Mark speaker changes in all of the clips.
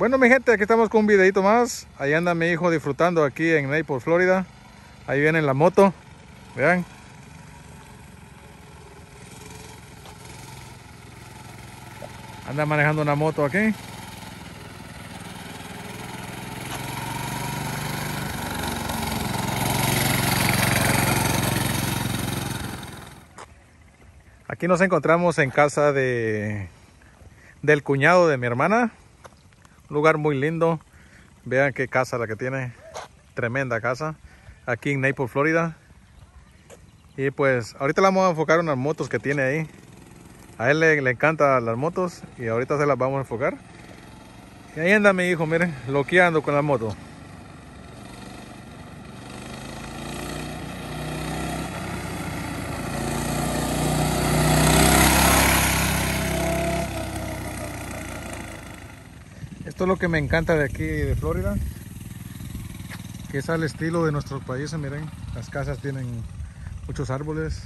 Speaker 1: Bueno, mi gente, aquí estamos con un videito más. Ahí anda mi hijo disfrutando aquí en Naples, Florida. Ahí viene la moto. Vean. Anda manejando una moto aquí. Aquí nos encontramos en casa del cuñado de mi hermana. Un lugar muy lindo. Vean qué casa la que tiene. Tremenda casa. Aquí en Naples, Florida. Y pues ahorita le vamos a enfocar unas motos que tiene ahí. A él le encantan las motos y ahorita se las vamos a enfocar. Y ahí anda mi hijo, miren, loqueando con la moto. Esto es lo que me encanta de aquí de Florida, que es al estilo de nuestros países. Miren, las casas tienen muchos árboles.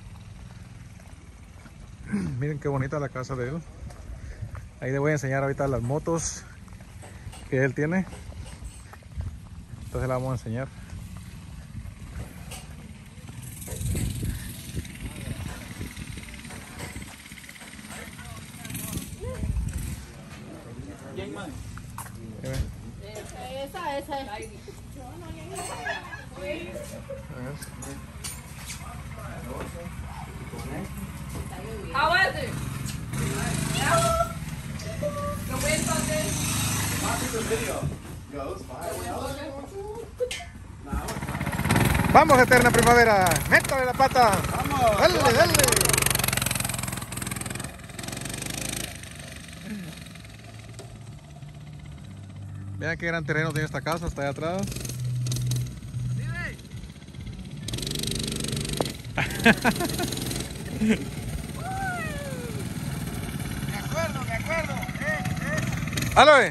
Speaker 1: Miren qué bonita la casa de él. Ahí le voy a enseñar ahorita las motos que él tiene. Entonces la vamos a enseñar.
Speaker 2: Esa. How was it? The wind on this?
Speaker 1: Vamos, eterna primavera. Métale la pata. Vamos. Dale, dale. Vean qué gran terreno tiene esta casa, está allá atrás.
Speaker 3: Me acuerdo.
Speaker 1: ¡Halo!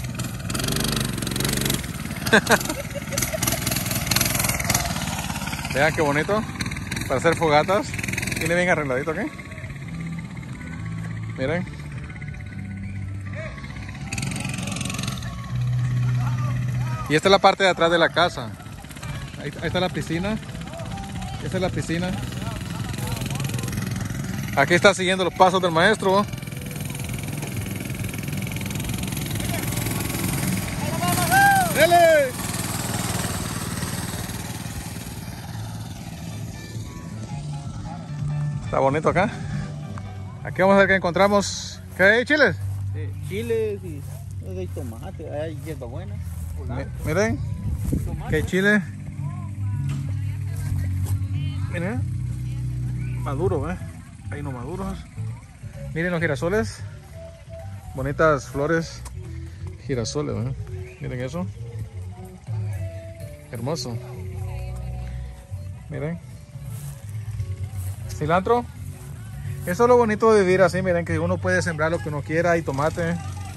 Speaker 1: Vean qué bonito para hacer fogatas. Tiene bien arregladito aquí. Miren. Y esta es la parte de atrás de la casa. Ahí está la piscina. Esta es la piscina. Aquí está siguiendo los pasos del maestro. ¡Dale! Está bonito acá. Aquí vamos a ver qué encontramos. ¿Qué hay, chiles?
Speaker 3: Chiles y hay tomate, hay hierbabuena.
Speaker 1: Miren, que hay chile. Miren, maduro, hay no maduros. Miren los girasoles, bonitas flores, girasoles, miren eso, hermoso. Miren, cilantro. Eso es lo bonito de vivir así. Miren que uno puede sembrar lo que uno quiera. Y tomate,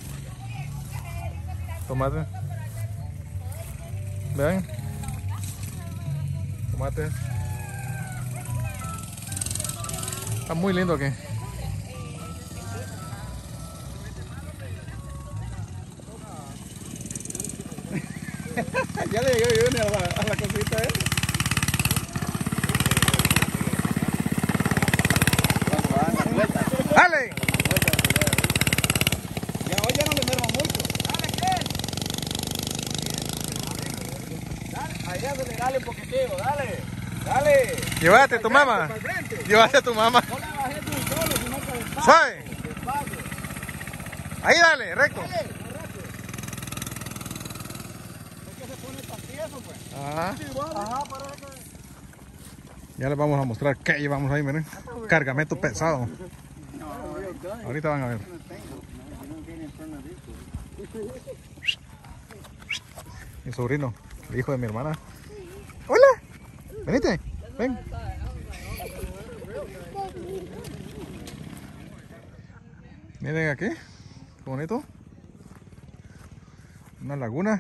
Speaker 1: vean, tomate. Está muy lindo aquí.
Speaker 3: Ya le llegué yo a la cosita,
Speaker 1: ¡Dale!
Speaker 3: Ya hoy ya no le merma mucho. Dale, ahí acelerale un poquitito, dale.
Speaker 1: Llévate a tu mamá. Llévate a tu mamá.
Speaker 3: No le bajé tú solo, sino que despacio.
Speaker 1: Suave.
Speaker 3: Despacio.
Speaker 1: Ahí dale, recto.
Speaker 3: Dale, correcto. Es que se pone tan tieso, pues.
Speaker 1: Ajá.
Speaker 3: Ajá, para que...
Speaker 1: Ya les vamos a mostrar qué llevamos ahí, miren. Cargamento pesado. Ahorita van a ver. Mi sobrino, el hijo de mi hermana. Hola, venite, ven. Miren aquí, qué bonito. Una laguna.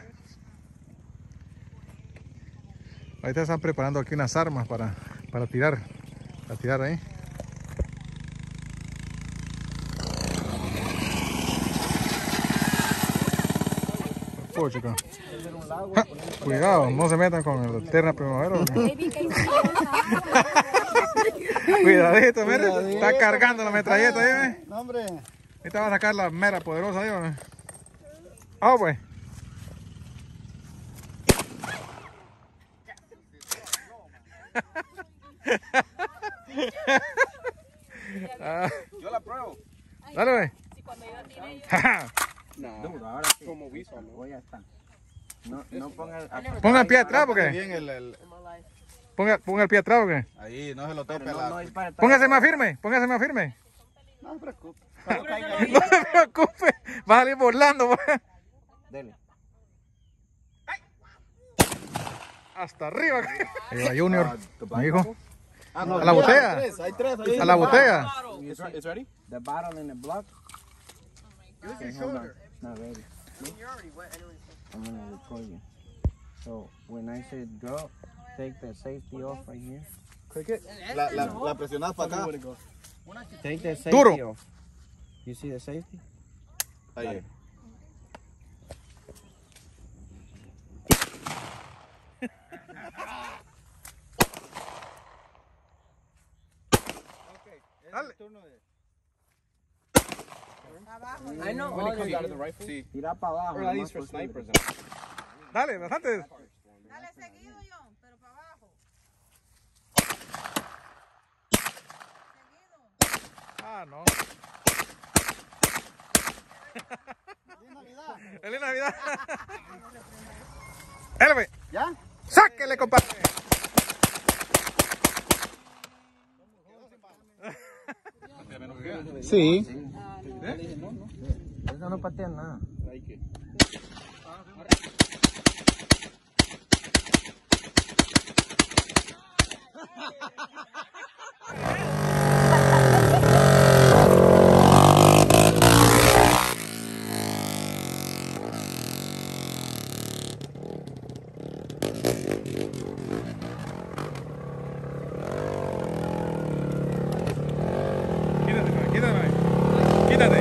Speaker 1: Ahorita están preparando aquí unas armas para tirar ahí. Oh, chica. Ja, cuidado, no se metan con el Eterna Primavera. Cuidadito, mire, está cargando la metralleta ahí, ¿eh?
Speaker 3: No, hombre.
Speaker 1: Ahorita va a sacar la mera poderosa ahí, ¿eh? Ah, pues.
Speaker 3: Yo la pruebo.
Speaker 1: Dale, güey.
Speaker 3: No, ahora sí. Como viso, ¿no? Ya está. No ponga...
Speaker 1: Ponga el pie atrás, porque.
Speaker 3: Bien
Speaker 1: Ponga el pie atrás, porque.
Speaker 3: ahí, no se lo tope
Speaker 1: Póngase más firme, póngase más firme.
Speaker 3: No se preocupe.
Speaker 1: No se preocupe, va a salir volando, pues.
Speaker 3: Dele.
Speaker 1: Hasta arriba. Ahí va Junior, mi hijo.
Speaker 3: Ah, no,
Speaker 1: A la botella.
Speaker 3: Hay tres ahí.
Speaker 1: A la botella.
Speaker 3: It's ready?
Speaker 4: The bottle in the block.
Speaker 3: Use your shoulder.
Speaker 4: Not ready.
Speaker 2: You're already wet anyway.
Speaker 4: I'm gonna record you. So when I say go, take the safety off right here.
Speaker 3: La presionás para acá.
Speaker 4: Take the safety
Speaker 1: Duro.
Speaker 4: off. You see the safety?
Speaker 3: Ahí.
Speaker 1: Dale.
Speaker 4: I know all the
Speaker 3: Sí.
Speaker 4: Tira para abajo. lo más posible.
Speaker 1: Dale, bastante.
Speaker 2: Dale seguido, John, pero para abajo.
Speaker 1: Ah, no. Feliz Navidad. Dale, güey.
Speaker 3: ¿Ya?
Speaker 1: Sáquele, compadre.
Speaker 3: Sí.
Speaker 4: Eso no patea nada.
Speaker 1: Quítate. Quítate.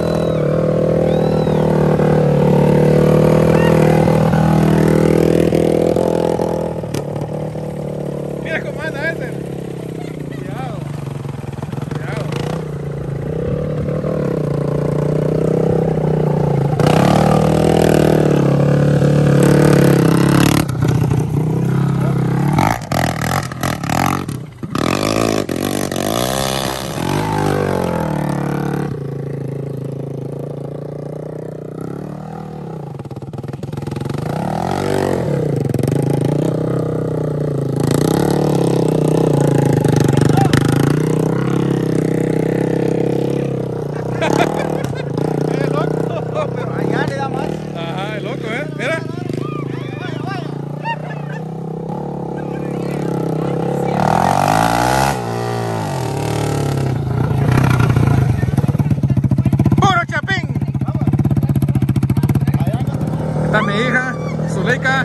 Speaker 1: Mira cómo anda este. Cuidado. Cuidado.
Speaker 3: Pero allá le da más.
Speaker 1: Ajá, es loco, ¿eh? Mira. ¡Puro chapín! Está mi hija, Zuleika.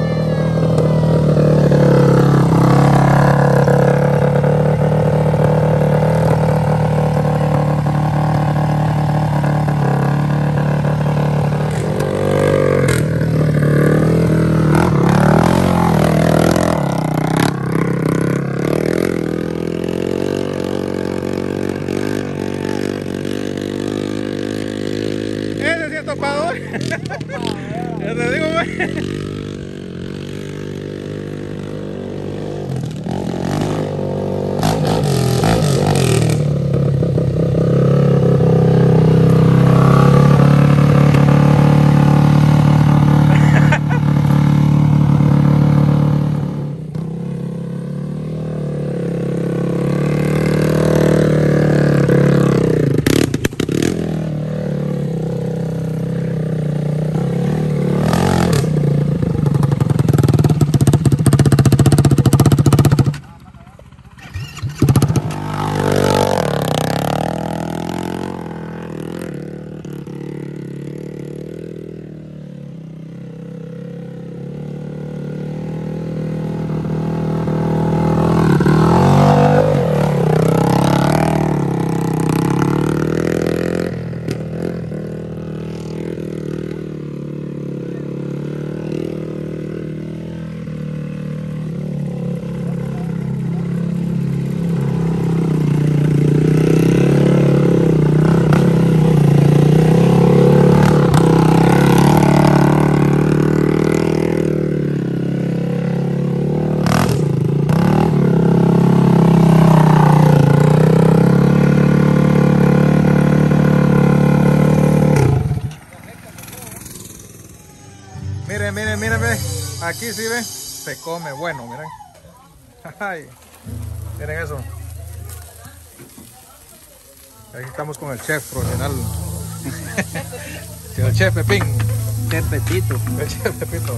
Speaker 1: Ese sí es topador. Ya te digo, güey. Miren, miren, miren, ve. Aquí sí ve, se come bueno, miren. Ay, miren eso. Aquí estamos con el chef profesional. El chef Pepín.
Speaker 4: Chef Petito.
Speaker 1: El chef Pepito.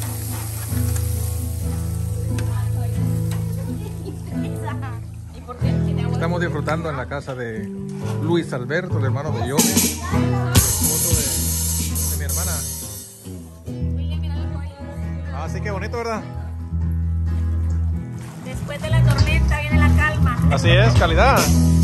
Speaker 1: Estamos disfrutando en la casa de Luis Alberto, el hermano de Yomi, esposo de mi hermana. Ah, sí, qué bonito, ¿verdad?
Speaker 5: Después de la tormenta viene la calma.
Speaker 1: Así es, calidad.